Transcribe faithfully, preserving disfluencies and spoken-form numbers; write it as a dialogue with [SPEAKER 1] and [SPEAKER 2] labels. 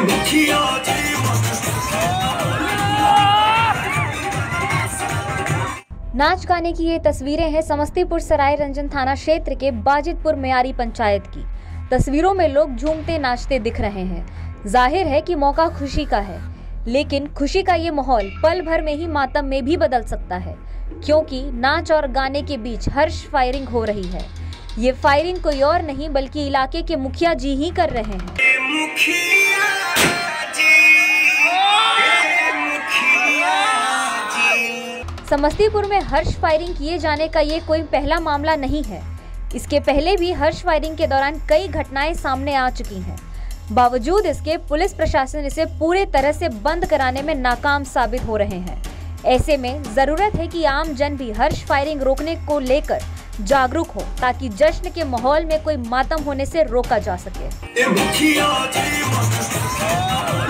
[SPEAKER 1] नाच गाने की ये तस्वीरें हैं समस्तीपुर सराय रंजन थाना क्षेत्र के बाजितपुर मेयारी पंचायत की। तस्वीरों में लोग झूमते नाचते दिख रहे हैं। जाहिर है कि मौका खुशी का है, लेकिन खुशी का ये माहौल पल भर में ही मातम में भी बदल सकता है, क्योंकि नाच और गाने के बीच हर्ष फायरिंग हो रही है। ये फायरिंग कोई और नहीं बल्कि इलाके के मुखिया जी ही कर रहे हैं। समस्तीपुर में हर्ष फायरिंग किए जाने का ये कोई पहला मामला नहीं है। इसके पहले भी हर्ष फायरिंग के दौरान कई घटनाएं सामने आ चुकी हैं। बावजूद इसके पुलिस प्रशासन इसे पूरे तरह से बंद कराने में नाकाम साबित हो रहे हैं। ऐसे में जरूरत है कि आम जन भी हर्ष फायरिंग रोकने को लेकर जागरूक हो, ताकि जश्न के माहौल में कोई मातम होने से रोका जा सके।